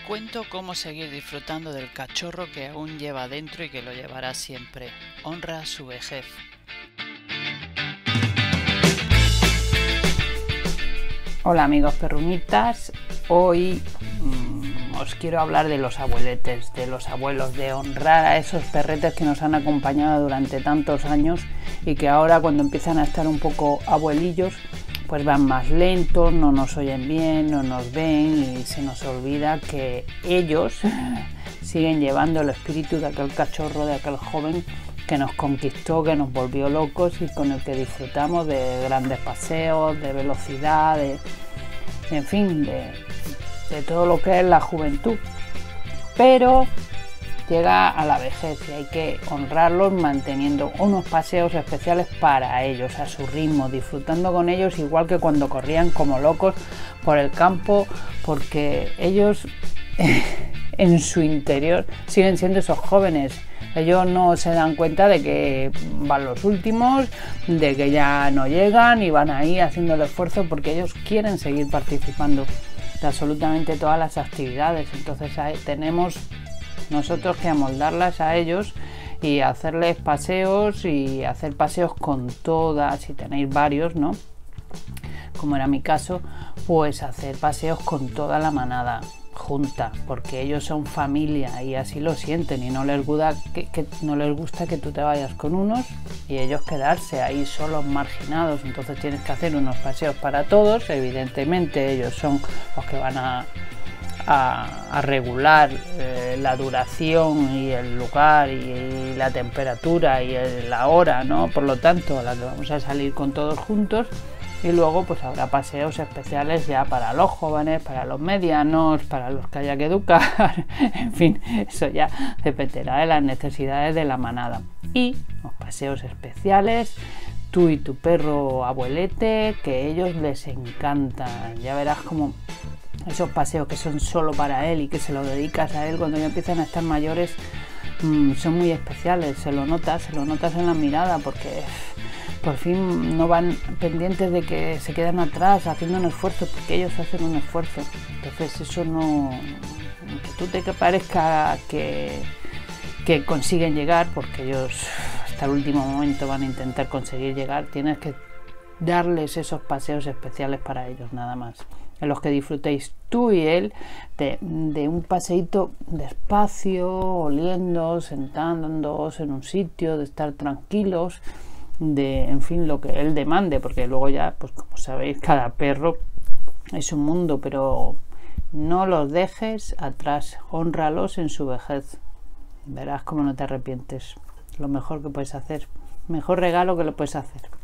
cuento cómo seguir disfrutando del cachorro que aún lleva dentro y que lo llevará siempre. Honra su vejez. Hola amigos perruñitas, hoy os quiero hablar de los abueletes, de los abuelos, de honrar a esos perretes que nos han acompañado durante tantos años y que ahora cuando empiezan a estar un poco abuelillos pues van más lentos, no nos oyen bien, no nos ven y se nos olvida que ellos siguen llevando el espíritu de aquel cachorro, de aquel joven que nos conquistó, que nos volvió locos y con el que disfrutamos de grandes paseos, de velocidad, en fin, de todo lo que es la juventud. Pero llega a la vejez y hay que honrarlos manteniendo unos paseos especiales para ellos, a su ritmo, disfrutando con ellos igual que cuando corrían como locos por el campo, porque ellos en su interior siguen siendo esos jóvenes. Ellos no se dan cuenta de que van los últimos, de que ya no llegan y van ahí haciendo el esfuerzo porque ellos quieren seguir participando de absolutamente todas las actividades. Entonces tenemos nosotros que amoldarlas a ellos y hacerles paseos y hacer paseos con todas, si tenéis varios, ¿no? Como era mi caso, pues hacer paseos con toda la manada junta, porque ellos son familia y así lo sienten y no les gusta que tú te vayas con unos y ellos quedarse ahí solos, marginados. Entonces tienes que hacer unos paseos para todos. Evidentemente ellos son los que van a regular la duración y el lugar y la temperatura y la hora, ¿no? Por lo tanto, a la que vamos a salir con todos juntos. Y luego pues habrá paseos especiales ya para los jóvenes, para los medianos, para los que haya que educar. En fin, eso ya dependerá de las necesidades de la manada. Y los paseos especiales, tú y tu perro abuelete, que a ellos les encantan. Ya verás como esos paseos que son solo para él y que se lo dedicas a él cuando ya empiezan a estar mayores, son muy especiales. Se lo notas en la mirada, porque por fin no van pendientes de que se quedan atrás haciendo un esfuerzo, porque ellos hacen un esfuerzo. Entonces eso no, que tú te parezca que consiguen llegar, porque ellos hasta el último momento van a intentar conseguir llegar. Tienes que darles esos paseos especiales para ellos, nada más, en los que disfrutéis tú y él de un paseíto despacio, oliendo, sentándoos en un sitio, de estar tranquilos, en fin, lo que él demande, porque luego ya, pues como sabéis, cada perro es un mundo, pero no los dejes atrás, hónralos en su vejez, verás cómo no te arrepientes. Lo mejor que puedes hacer, mejor regalo que le puedes hacer.